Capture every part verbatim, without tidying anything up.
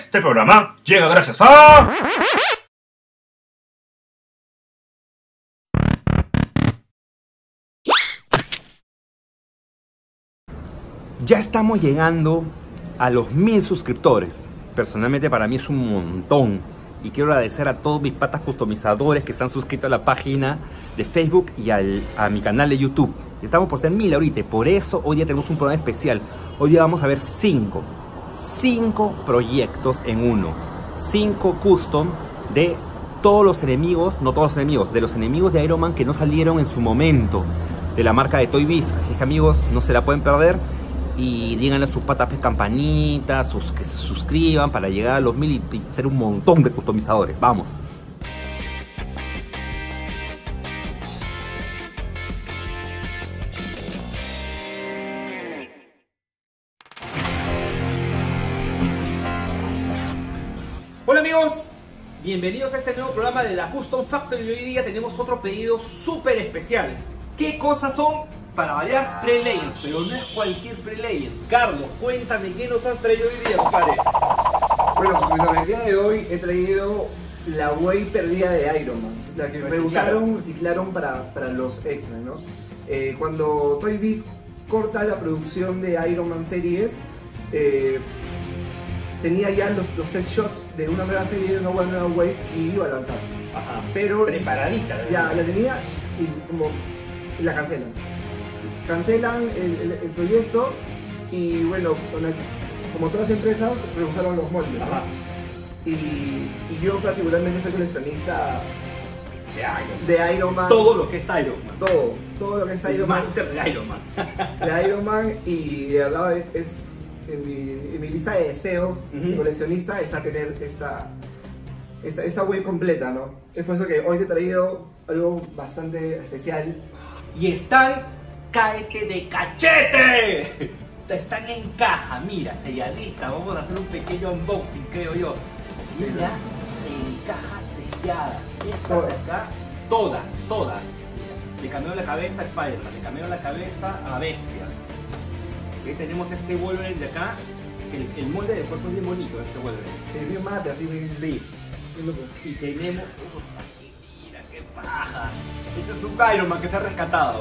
Este programa llega gracias a... Ya estamos llegando a los mil suscriptores. Personalmente para mí es un montón. Y quiero agradecer a todos mis patas customizadores que están suscritos a la página de Facebook y al, a mi canal de YouTube. Estamos por ser mil ahorita. Por eso hoy día tenemos un programa especial. Hoy día vamos a ver cinco. Cinco proyectos en uno. Cinco custom de todos los enemigos, no todos los enemigos, de los enemigos de Iron Man que no salieron en su momento de la marca de Toy Biz. Así es que amigos, no se la pueden perder. Y díganle a sus patas pues, campanitas, sus, que se suscriban para llegar a los mil y, y ser un montón de customizadores. ¡Vamos! Hola amigos, bienvenidos a este nuevo programa de la Custom Factory. Y hoy día tenemos otro pedido súper especial. ¿Qué cosas son? Para variar, pre-Legends, pero no es cualquier pre-Legends. Carlos, cuéntame, ¿qué nos has traído hoy día, compadre? Bueno, pues el día de hoy he traído la Wave perdida de Iron Man. La que reusaron, reciclaron para, para los X-Men, ¿no? Eh, cuando Toy Biz corta la producción de Iron Man Series, eh, tenía ya los, los test shots de una nueva serie, de una nueva Wave y iba a lanzar. Ajá, pero preparadita. ¿verdad? Ya la tenía y como la cancelan. Cancelan el, el, el proyecto y bueno, como todas las empresas, rehusaron los moldes, ¿no? y, y yo particularmente soy coleccionista de Iron, de Iron Man. Todo lo que es Iron Man. Todo, todo lo que es el Iron Man. Master de Iron Man. De Iron Man y de verdad es, es en, mi, en mi lista de deseos uh-huh. de coleccionista está tener esta, esta, esta wave completa, ¿no? Es por eso que hoy te he traído algo bastante especial. Y están... ¡Cáete de cachete! Están en caja, mira, selladita. Vamos a hacer un pequeño unboxing, creo yo. Mira, en caja sellada. Estas de acá, todas, todas. Le cambió la cabeza a Spider-Man, le cambió la cabeza a Bestia. Aquí tenemos este Wolverine de acá. El, el molde del cuerpo es bien bonito, este Wolverine. Sí, bien mate, así bien. Sí. Y tenemos... Uh, mira, qué paja. Este es un Iron Man que se ha rescatado.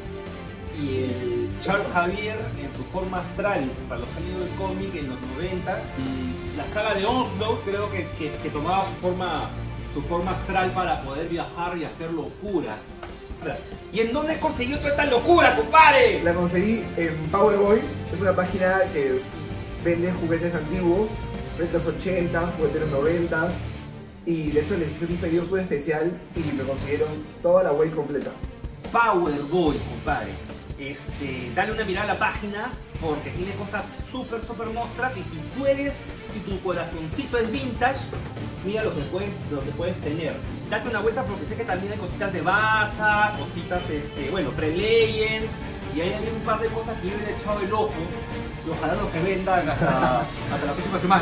Y el Charles Xavier en su forma astral, para los que han leído el cómic en los noventas, y la saga de Onslaught creo que, que, que tomaba su forma, su forma astral para poder viajar y hacer locuras. ¿Y en dónde consiguió toda esta locura, compadre? La conseguí en Powerboy, es una página que vende juguetes antiguos, juguetes ochenta, juguetes noventa, y de hecho les hice un pedido súper especial y me consiguieron toda la wave completa. Powerboy, compadre. Este, dale una mirada a la página porque tiene cosas súper súper mostras y si tú eres, si tu corazoncito es vintage, mira lo que puedes, lo que puedes tener. Date una vuelta porque sé que también hay cositas de Baza, cositas, este, bueno, pre-Legends y hay un par de cosas que yo le he echado el ojo y ojalá no se vendan hasta, hasta la próxima semana.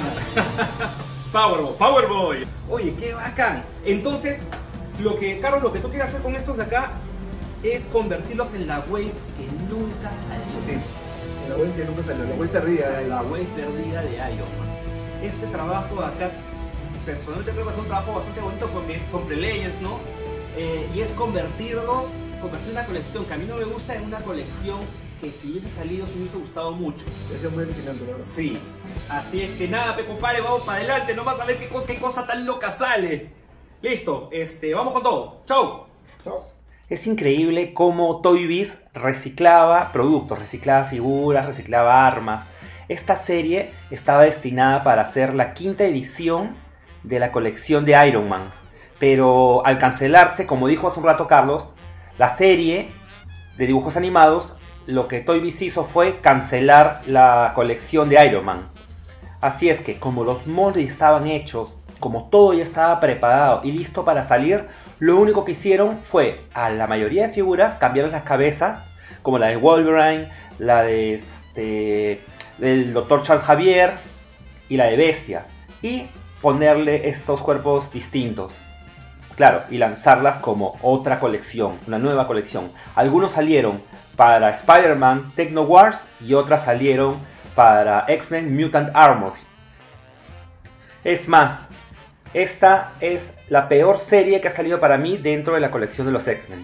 Powerboy, Powerboy. Oye, qué bacán. Entonces, lo que, Carlos, lo que tú quieres hacer con estos de acá es convertirlos en la wave que nunca salió. Sí, la wave que nunca salió, la wave perdida de La wave perdida de Iron Man. Este trabajo acá, personalmente creo que es un trabajo bastante bonito porque son pre-Legends, ¿no? Eh, y es convertirlos, convertir una colección que a mí no me gusta en una colección que si hubiese salido se me hubiese gustado mucho. Es muy alucinante, ¿verdad? Sí. Así es que nada, pe compadre, vamos para adelante, no vas a ver qué, qué cosa tan loca sale. Listo, este, vamos con todo. Chau. Chau. Es increíble cómo Toy Biz reciclaba productos, reciclaba figuras, reciclaba armas. Esta serie estaba destinada para ser la quinta edición de la colección de Iron Man. Pero al cancelarse, como dijo hace un rato Carlos, la serie de dibujos animados, lo que Toy Biz hizo fue cancelar la colección de Iron Man. Así es que como los moldes estaban hechos, como todo ya estaba preparado y listo para salir, lo único que hicieron fue a la mayoría de figuras cambiar las cabezas, como la de Wolverine, la de este, del doctor Charles Xavier y la de Bestia, y ponerle estos cuerpos distintos. Claro, y lanzarlas como otra colección, una nueva colección. Algunos salieron para Spider-Man Techno Wars y otras salieron para X-Men Mutant Armor. Es más, esta es la peor serie que ha salido para mí dentro de la colección de los X-Men.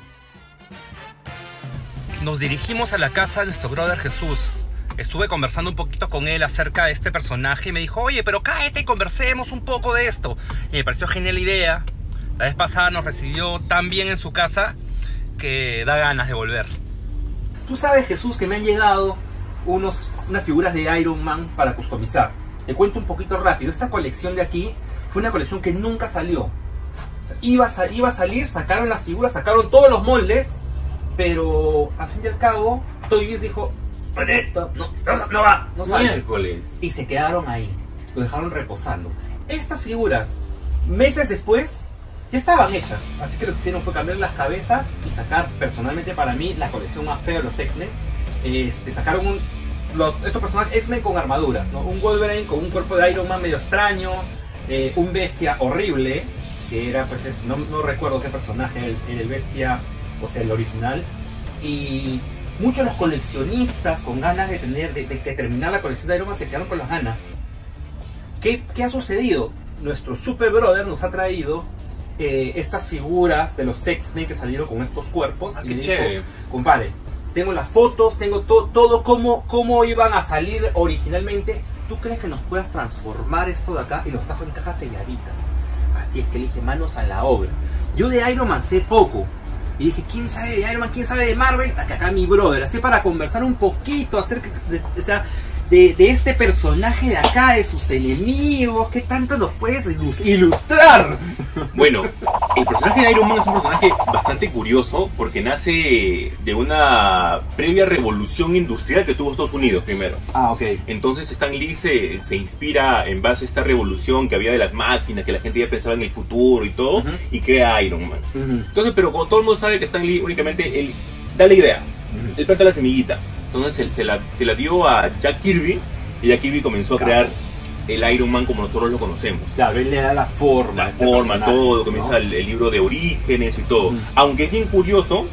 Nos dirigimos a la casa de nuestro brother Jesús. Estuve conversando un poquito con él acerca de este personaje y me dijo, oye, pero cállate y conversemos un poco de esto. Y me pareció genial la idea. La vez pasada nos recibió tan bien en su casa que da ganas de volver. Tú sabes, Jesús, que me han llegado unos, unas figuras de Iron Man para customizar. Te cuento un poquito rápido. Esta colección de aquí fue una colección que nunca salió. O sea, iba, a, iba a salir, sacaron las figuras, sacaron todos los moldes, pero al fin y al cabo, Toy Biz dijo, no, no, no va, no sale. Miércoles. Y se quedaron ahí, lo dejaron reposando. Estas figuras, meses después, ya estaban hechas. Así que lo que hicieron fue cambiar las cabezas y sacar, personalmente para mí, la colección más fea de los X-Men. Este, sacaron un, los, estos personajes X-Men con armaduras, ¿no? Un Wolverine con un cuerpo de Iron Man medio extraño, eh, un Bestia horrible, que era, pues, es, no, no recuerdo qué personaje era el, era el Bestia, o sea, el original. Y muchos de los coleccionistas con ganas de tener de, de, de terminar la colección de Iron Man se quedaron con las ganas. ¿Qué, qué ha sucedido? Nuestro Super Brother nos ha traído eh, estas figuras de los X-Men que salieron con estos cuerpos. Ah, y qué le chévere. dijo, compadre, tengo las fotos, tengo to, todo cómo, cómo iban a salir originalmente. ¿Tú crees que nos puedas transformar esto de acá? Y los trajo en cajas selladitas. Así es que le dije, manos a la obra. Yo de Iron Man sé poco. Y dije, ¿quién sabe de Iron Man? ¿Quién sabe de Marvel? Acá, acá mi brother. Así para conversar un poquito acerca de, de, o sea, de, de este personaje de acá, de sus enemigos. ¿Qué tanto nos puedes ilustrar? Bueno, el personaje de Iron Man es un personaje bastante curioso porque nace de una previa revolución industrial que tuvo Estados Unidos primero. Ah, ok. Entonces Stan Lee se, se inspira en base a esta revolución que había de las máquinas, que la gente ya pensaba en el futuro y todo, Uh-huh. y crea Iron Man. Uh-huh. Entonces, pero como todo el mundo sabe que Stan Lee únicamente él da la idea, Uh-huh. él planta la semillita. Entonces él se la, se la dio a Jack Kirby y Jack Kirby comenzó a crear el Iron Man como nosotros lo conocemos. Claro, él le da la forma. La este forma, personaje, todo, comienza ¿no? el, el libro de orígenes y todo. Mm. Aunque es bien curioso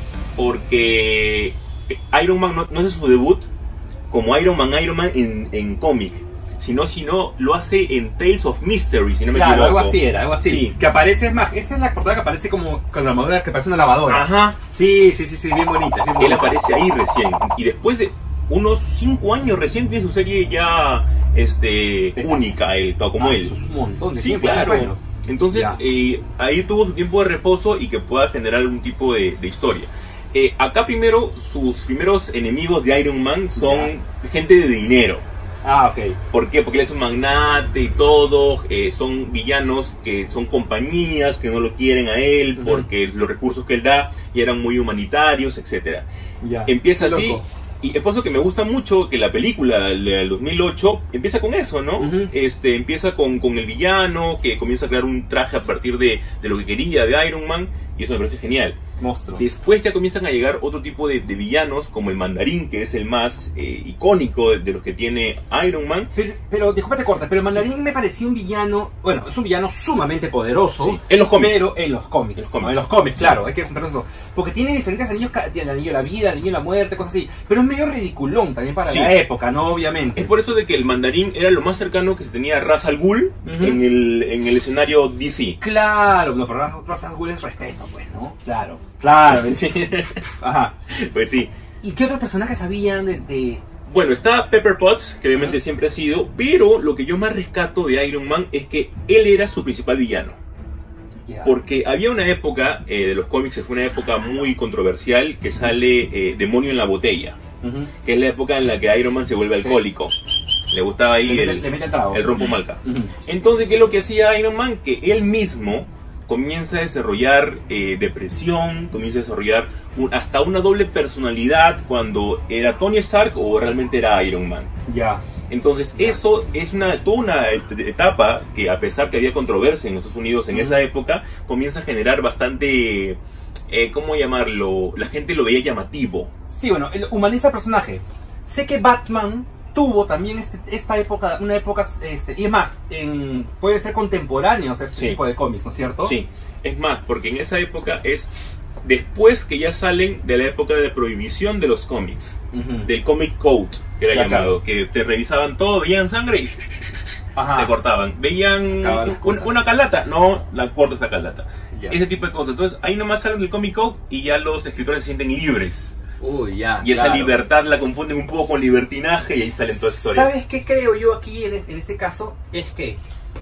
porque Iron Man no, no hace su debut como Iron Man, Iron Man en, en cómic, sino, sino lo hace en Tales of Mystery, si no me Claro, equivoco. algo así era, algo así. Sí. Que aparece, es más, esta es la portada que aparece como con la armadura que parece una lavadora. Ajá. Sí, sí, sí, sí, bien bonita. Bien Él bonita. aparece ahí recién. Y después de unos cinco años recién tiene su serie ya este, única, él, todo como Ah, él. eso es un montón de Sí, tiempo, claro. cinco años. Entonces Ya. eh, ahí tuvo su tiempo de reposo y que pueda generar algún tipo de, de historia. Eh, acá primero, sus primeros enemigos de Iron Man son gente de dinero. Ah, ok. ¿Por qué? Porque él es un magnate y todo, eh, son villanos que son compañías que no lo quieren a él Ujú. porque los recursos que él da y eran muy humanitarios, etcétera. Ya. Empieza Qué así, loco. y es por eso que me gusta mucho que la película del dos mil ocho empieza con eso, ¿no? Ujú. Este, empieza con, con el villano que comienza a crear un traje a partir de, de lo que quería de Iron Man, y eso me parece genial. Monstruo. Después ya comienzan a llegar otro tipo de, de villanos, como el Mandarín, que es el más eh, icónico de, de los que tiene Iron Man. Pero, pero disculpa te corta, pero Mandarín me parecía un villano, bueno, es un villano sumamente poderoso. Sí, en los cómics. Pero en los cómics. En los cómics. ¿no? En los cómics, claro, hay que centrar eso. Porque tiene diferentes anillos, ca- tiene el anillo de la vida, el anillo de la muerte, cosas así. Pero es medio ridiculón también para Sí. la época, ¿no? Obviamente. Es por eso de que el Mandarín era lo más cercano que se tenía a Ra's al Ghul Ujú. en, el, en el escenario D C. Claro, no, pero Ra's- Ra's al Ghul es respeto, pues, ¿no? Claro. Claro, sí. Ajá. Pues sí. ¿Y qué otros personajes habían de...? de... Bueno, está Pepper Potts, que obviamente Ujú. siempre ha sido, pero lo que yo más rescato de Iron Man es que él era su principal villano. Ya. Porque había una época eh, de los cómics, fue una época muy controversial, que sale eh, Demonio en la botella, Ujú. que es la época en la que Iron Man se vuelve Sí. alcohólico. Le gustaba ahí Le, el, le- le mete el trago. el rompo malca. Ujú. Entonces, ¿qué es lo que hacía Iron Man? Que él mismo comienza a desarrollar eh, depresión, comienza a desarrollar un- hasta una doble personalidad cuando era Tony Stark o realmente era Iron Man. Ya. Entonces eso es una, toda una et- etapa que, a pesar que había controversia en Estados Unidos en Ujú. esa época, comienza a generar bastante, eh, ¿cómo llamarlo? La gente lo veía llamativo. Sí, bueno, el humaniza el personaje. Sé que Batman tuvo también este- esta época, una época, este, y es más, en, puede ser contemporáneos a este Sí. tipo de cómics, ¿no es cierto? Sí, es más, porque en esa época es después que ya salen de la época de prohibición de los cómics, Ujú. del Comic Code, que era Ya, llamado, claro. que te revisaban todo, veían sangre y Ajá. te cortaban. Veían Sacaban las un- cosas. una calata, no, la corto esta calata. Ya. Ese tipo de cosas. Entonces ahí nomás salen del Comic Code y ya los escritores se sienten libres. Uy, ya. Y esa claro. libertad la confunden un poco con libertinaje y ahí salen todas las historias. ¿Sabes qué creo yo aquí en, en este caso? Es que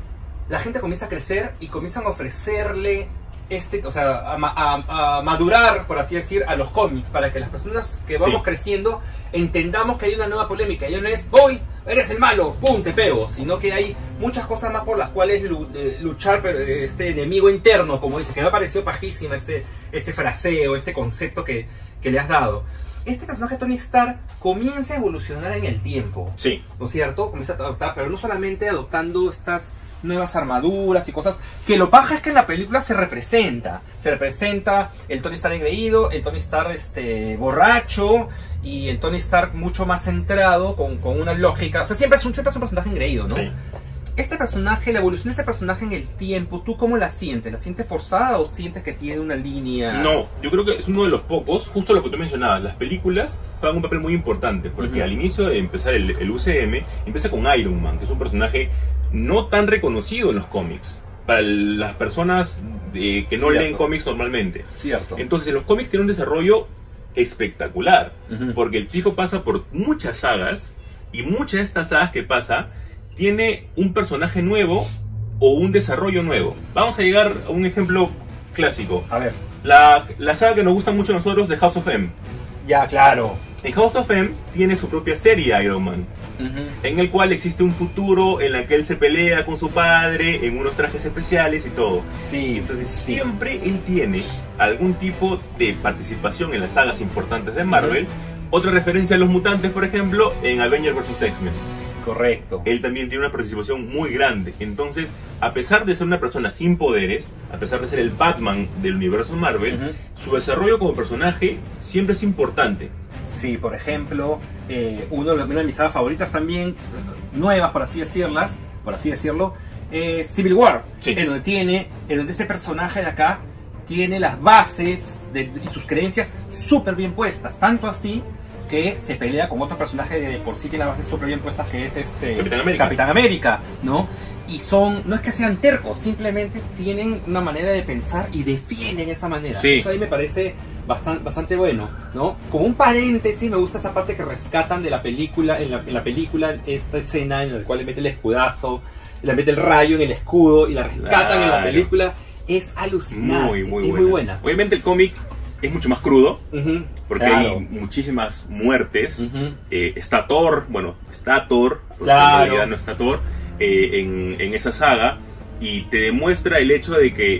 la gente comienza a crecer y comienzan a ofrecerle este, o sea, a, ma- a- a madurar, por así decir, a los cómics, para que las personas que vamos Sí. creciendo entendamos que hay una nueva polémica. Ya no es, voy, eres el malo, pum, te pego, sino que hay muchas cosas más por las cuales lu- eh, luchar, pero eh, este enemigo interno, como dice, que me ha parecido pajísima este, este fraseo, este concepto que, que le has dado. Este personaje Tony Stark comienza a evolucionar en el tiempo. Sí. ¿No es cierto? Comienza a adoptar, pero no solamente adoptando estas nuevas armaduras y cosas, que lo paja es que en la película se representa. Se representa el Tony Stark engreído, el Tony Stark este, borracho y el Tony Stark mucho más centrado, con, con una lógica. O sea, siempre es un, siempre es un personaje engreído, ¿no? Sí. Este personaje, la evolución de este personaje en el tiempo, ¿tú cómo la sientes? ¿La sientes forzada o sientes que tiene una línea? No, yo creo que es uno de los pocos, justo lo que tú mencionabas, las películas juegan un papel muy importante, porque Ujú. al inicio de empezar el, el U C M, empieza con Iron Man, que es un personaje no tan reconocido en los cómics, para las personas de- que no Cierto. leen cómics normalmente. Cierto. Entonces, los cómics tienen un desarrollo espectacular, Ujú. porque el tipo pasa por muchas sagas, y muchas de estas sagas que pasa, tiene un personaje nuevo o un desarrollo nuevo. Vamos a llegar a un ejemplo clásico. A ver. La, la saga que nos gusta mucho a nosotros de House of M. Ya, claro. En House of M tiene su propia serie Iron Man, Ujú. en el cual existe un futuro en el que él se pelea con su padre en unos trajes especiales y todo. Sí, Entonces sí. siempre él tiene algún tipo de participación en las sagas importantes de Marvel. Otra referencia a los mutantes, por ejemplo, en Avengers versus. X-Men. Correcto. Él también tiene una participación muy grande. Entonces, a pesar de ser una persona sin poderes, a pesar de ser el Batman del universo Marvel, Ujú. su desarrollo como personaje siempre es importante. Sí, por ejemplo, eh, uno de una de mis sagas favoritas también, nuevas por así decirlas, por así decirlo, es Civil War, Sí. en donde tiene, en donde este personaje de acá tiene las bases de- y sus creencias súper bien puestas, tanto así que se pelea con otro personaje que de por sí tiene las bases súper bien puestas, que es este Capitán América. Capitán América, ¿no? Y son, no es que sean tercos, simplemente tienen una manera de pensar y defienden esa manera. Sí. Eso ahí me parece bastante, bastante bueno, ¿no? Como un paréntesis, me gusta esa parte que rescatan de la película, en la, en la película, esta escena en la cual le mete el escudazo, le mete el rayo en el escudo y la rescatan en la Claro. película. Es alucinante, Muy, muy es buena. muy buena. Obviamente el cómic es mucho más crudo, Ujú, porque claro. hay muchísimas muertes. Ujú. Eh, está Thor, bueno, está Thor, porque Claro. en realidad no está Thor, eh, en, en esa saga, y te demuestra el hecho de que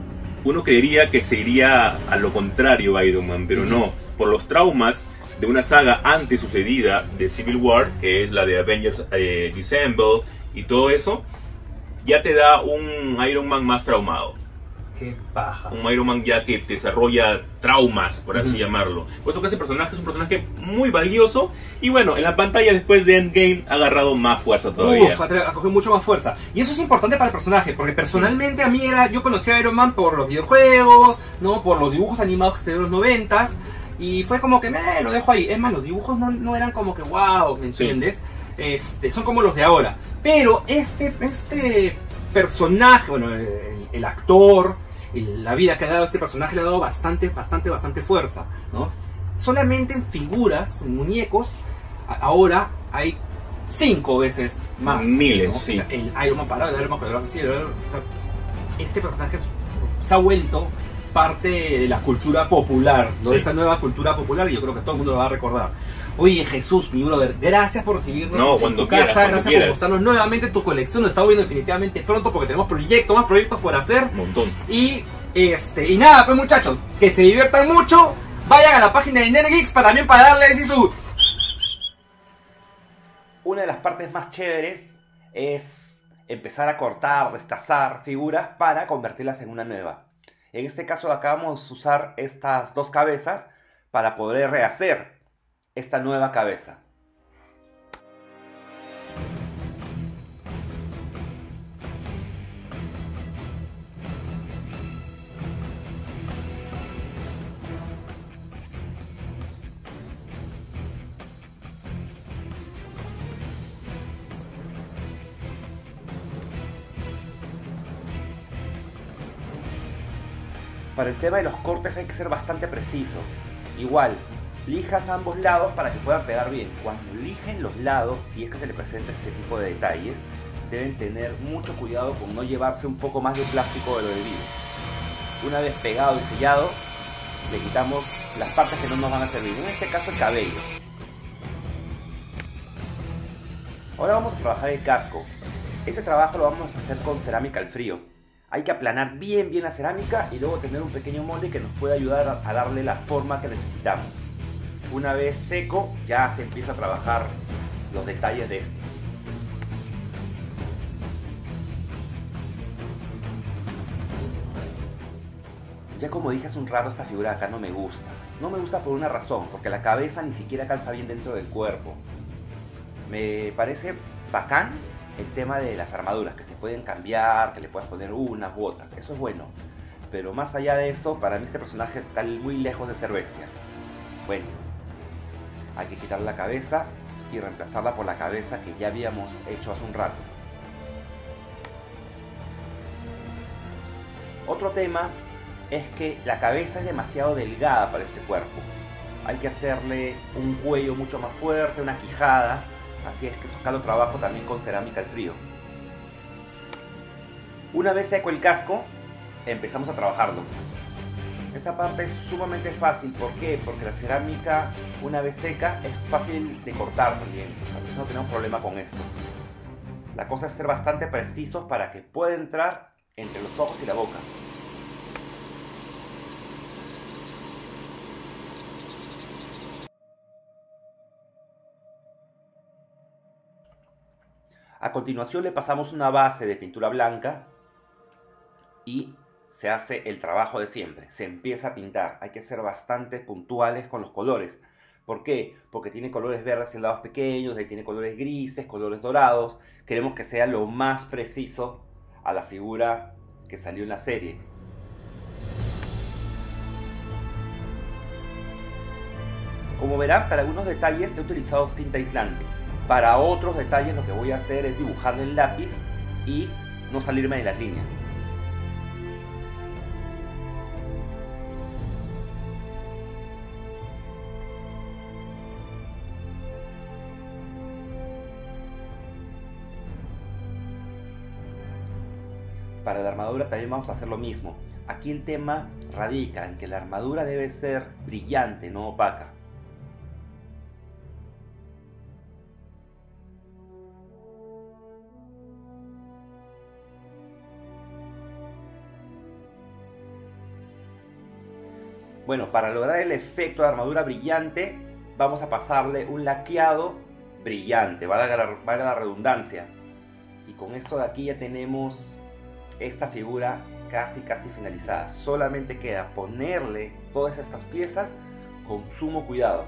uno creería que se iría a lo contrario Iron Man, pero Ujú. no, por los traumas de una saga antes sucedida de Civil War, que es la de Avengers eh, Disassemble y todo eso, ya te da un Iron Man más traumado. Qué paja. Un Iron Man ya que desarrolla traumas, por así Ujú. llamarlo. Por eso que ese personaje es un personaje muy valioso. Y bueno, en la pantalla después de Endgame ha agarrado más fuerza todavía. Uf, ha ha cogido mucho más fuerza. Y eso es importante para el personaje, porque personalmente a mí era, yo conocí a Iron Man por los videojuegos, no, por los dibujos animados que se ven en los noventas, y fue como que me lo dejo ahí. Es más, los dibujos no, no eran como que wow, ¿me Sí. entiendes? Este, son como los de ahora. Pero este, este personaje, bueno, el, el actor, el- la vida que ha dado este personaje le ha dado bastante, bastante, bastante fuerza, ¿no? Solamente en figuras, en muñecos, a- ahora hay cinco veces más. Miles, ¿no? sí. O sea, el Iron Man parado, el Iron Man poderoso, sí, el Iron- o sea, este personaje es- se ha vuelto parte de la cultura popular, ¿no? Sí. De esta nueva cultura popular, y yo creo que todo el mundo lo va a recordar. Oye, Jesús, mi brother, gracias por recibirnos No, en cuando tu quieras, casa, cuando gracias quieras. por mostrarnos nuevamente tu colección. Nos está viendo definitivamente pronto porque tenemos proyectos, más proyectos por hacer. Un montón. Y este, y nada, pues muchachos, que se diviertan mucho. Vayan a la página de NerdGeeks para también para darles así su. Una de las partes más chéveres es empezar a cortar, destazar figuras para convertirlas en una nueva. En este caso de acá vamos a usar estas dos cabezas para poder rehacer esta nueva cabeza. Para el tema de los cortes hay que ser bastante preciso. Igual, lijas a ambos lados para que puedan pegar bien. Cuando lijen los lados, si es que se le presenta este tipo de detalles, deben tener mucho cuidado con no llevarse un poco más de plástico de lo debido. Una vez pegado y sellado, le quitamos las partes que no nos van a servir, en este caso el cabello. Ahora vamos a trabajar el casco. Este trabajo lo vamos a hacer con cerámica al frío. Hay que aplanar bien bien la cerámica y luego tener un pequeño molde que nos puede ayudar a, a darle la forma que necesitamos. Una vez seco, ya se empieza a trabajar los detalles de este. Ya como dije hace un rato, esta figura de acá no me gusta. No me gusta por una razón, porque la cabeza ni siquiera calza bien dentro del cuerpo. Me parece bacán el tema de las armaduras, que se pueden cambiar, que le puedas poner unas u otras. Eso es bueno. Pero más allá de eso, para mí este personaje está muy lejos de ser bestia. Bueno, hay que quitarle la cabeza y reemplazarla por la cabeza que ya habíamos hecho hace un rato. Otro tema es que la cabeza es demasiado delgada para este cuerpo. Hay que hacerle un cuello mucho más fuerte, una quijada. Así es que acá lo trabajo también con cerámica al frío. Una vez seco el casco, empezamos a trabajarlo. Esta parte es sumamente fácil. ¿Por qué? Porque la cerámica, una vez seca, es fácil de cortar también. Así que no tenemos problema con esto. La cosa es ser bastante precisos para que pueda entrar entre los ojos y la boca. A continuación le pasamos una base de pintura blanca y se hace el trabajo de siempre. Se empieza a pintar. Hay que ser bastante puntuales con los colores. ¿Por qué? Porque tiene colores verdes en lados pequeños, ahí tiene colores grises, colores dorados. Queremos que sea lo más preciso a la figura que salió en la serie. Como verán, para algunos detalles he utilizado cinta aislante. Para otros detalles lo que voy a hacer es dibujarle el lápiz y no salirme de las líneas. Para la armadura también vamos a hacer lo mismo. Aquí el tema radica en que la armadura debe ser brillante, no opaca. Bueno, para lograr el efecto de armadura brillante, vamos a pasarle un laqueado brillante, valga la, valga la redundancia. Y con esto de aquí ya tenemos esta figura casi casi finalizada. Solamente queda ponerle todas estas piezas con sumo cuidado.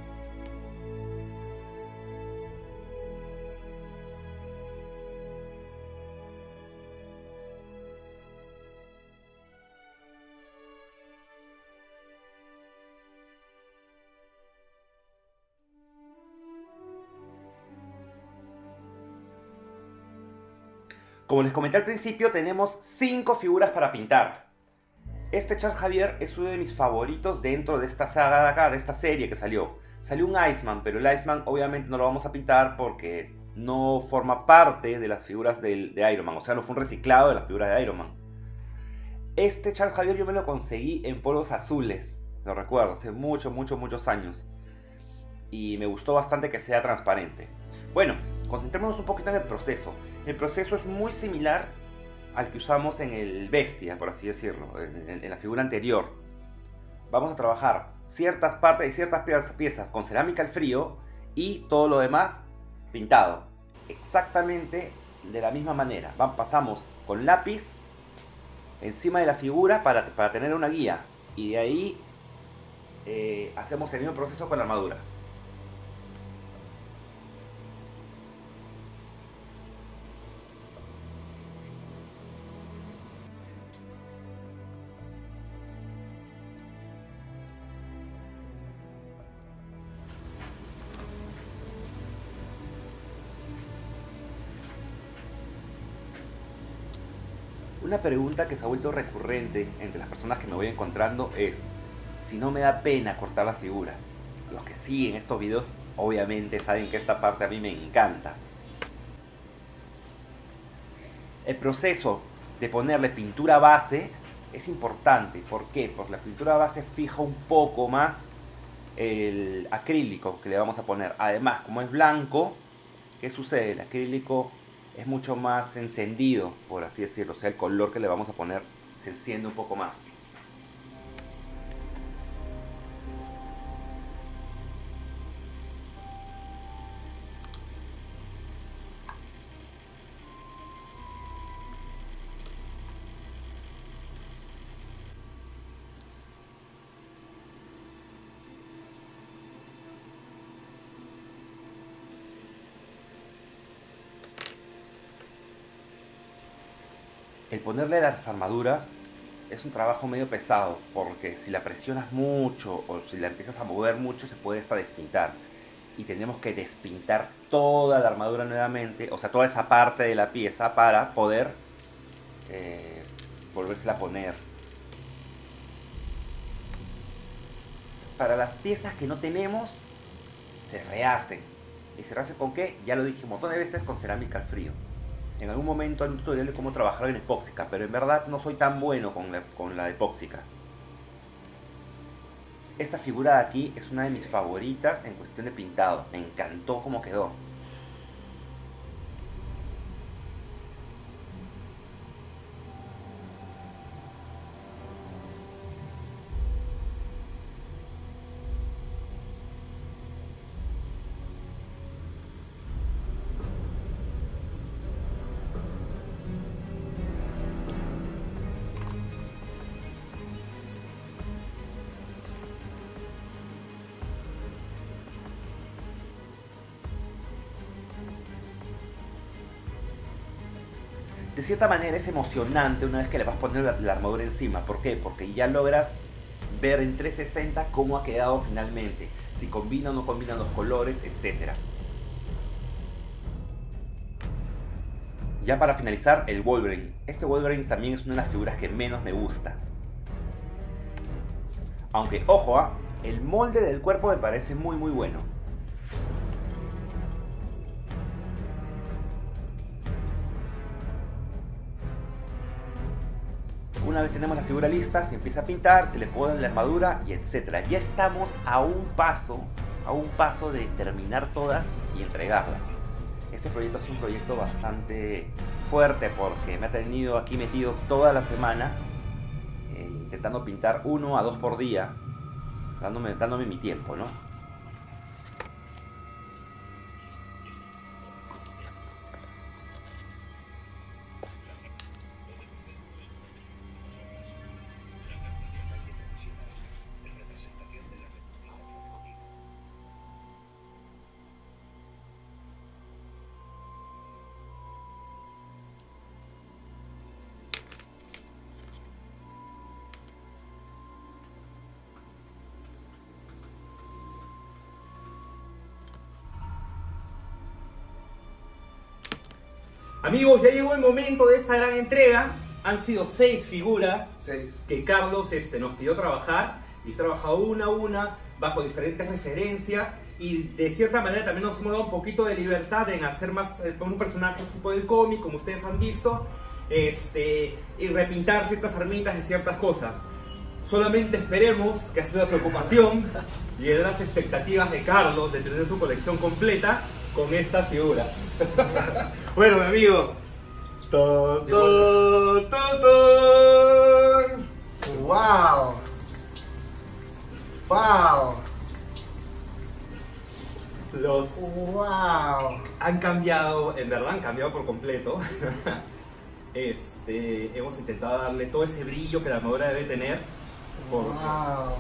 Como les comenté al principio, tenemos cinco figuras para pintar. Este Charles Xavier es uno de mis favoritos dentro de esta saga de acá, de esta serie que salió. Salió un Iceman, pero el Iceman obviamente no lo vamos a pintar porque no forma parte de las figuras de, de Iron Man. O sea, no fue un reciclado de las figuras de Iron Man. Este Charles Xavier yo me lo conseguí en polvos azules. Lo recuerdo, hace muchos, muchos, muchos años. Y me gustó bastante que sea transparente. Bueno, concentrémonos un poquito en el proceso. El proceso es muy similar al que usamos en el Bestia, por así decirlo, en, en, en la figura anterior. Vamos a trabajar ciertas partes y ciertas piezas con cerámica al frío y todo lo demás pintado. Exactamente de la misma manera. Vamos, pasamos con lápiz encima de la figura para, para tener una guía. Y de ahí eh, hacemos el mismo proceso con la armadura. Una pregunta que se ha vuelto recurrente entre las personas que me voy encontrando es si no me da pena cortar las figuras. Los que siguen estos videos obviamente saben que esta parte a mí me encanta. El proceso de ponerle pintura base es importante. ¿Por qué? Porque la pintura base fija un poco más el acrílico que le vamos a poner. Además, como es blanco, ¿qué sucede? El acrílico es mucho más encendido, por así decirlo. O sea, el color que le vamos a poner se enciende un poco más. El ponerle las armaduras es un trabajo medio pesado, porque si la presionas mucho o si la empiezas a mover mucho se puede hasta despintar. Y tenemos que despintar toda la armadura nuevamente, o sea, toda esa parte de la pieza para poder eh, volvérsela a poner. Para las piezas que no tenemos, se rehacen. ¿Y se rehacen con qué? Ya lo dije un montón de veces, con cerámica al frío. En algún momento hay un tutorial de cómo trabajar en epóxica, pero en verdad no soy tan bueno con la, con la epóxica. Esta figura de aquí es una de mis favoritas en cuestión de pintado. Me encantó cómo quedó. De cierta manera es emocionante una vez que le vas a poner la, la armadura encima. ¿Por qué? Porque ya logras ver en trescientos sesenta cómo ha quedado finalmente. Si combina o no combina los colores, etcétera. Ya para finalizar, el Wolverine. Este Wolverine también es una de las figuras que menos me gusta. Aunque, ojo, ¿eh? El molde del cuerpo me parece muy muy bueno. Una vez tenemos la figura lista, se empieza a pintar, se le pone la armadura y etcétera. Ya estamos a un paso, a un paso de terminar todas y entregarlas. Este proyecto es un proyecto bastante fuerte porque me ha tenido aquí metido toda la semana eh, intentando pintar uno a dos por día, dándome, dándome mi tiempo, ¿no? Amigos, ya llegó el momento de esta gran entrega. Han sido seis figuras Seis. que Carlos este, nos pidió trabajar. Y se ha trabajado una a una, bajo diferentes referencias. Y de cierta manera también nos hemos dado un poquito de libertad en hacer más eh, un personaje tipo del cómic, como ustedes han visto. Este, y repintar ciertas armitas y ciertas cosas. Solamente esperemos que ha sido la preocupación y de las expectativas de Carlos de tener su colección completa con esta figura. Bueno, mi amigo. To, to, to, to. ¡Wow! ¡Wow! Los ¡Wow! han cambiado, en verdad han cambiado por completo. Este, hemos intentado darle todo ese brillo que la armadura debe tener. Porque, ¡Wow!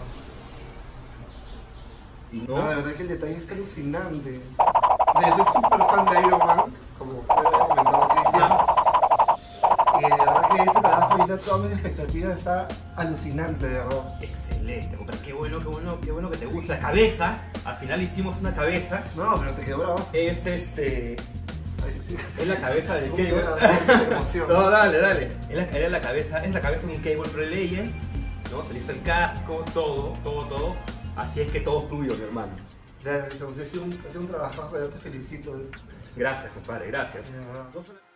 y No, no, de verdad que el detalle es alucinante. O sea, yo soy súper fan de Iron Man, como fue comentado Cristian. Y de verdad que este trabajo ahorita todas mis expectativas está alucinante, de verdad. excelente, pero qué bueno, qué bueno, qué bueno que te gusta. La cabeza, al final hicimos una cabeza. No, pero te quedó bravo. Es este, Ay, Es la cabeza del Un Cable. día de emoción. No, dale, dale. Es la, era la cabeza, es la cabeza de un Cable Pro Legends, ¿no? Se le hizo el casco, todo, todo, todo. Así es que todo es tuyo, mi hermano. Gracias, Luis. Has hecho un, has hecho un trabajazo, yo te felicito. Es- Gracias, compadre, gracias. de verdad. No solo-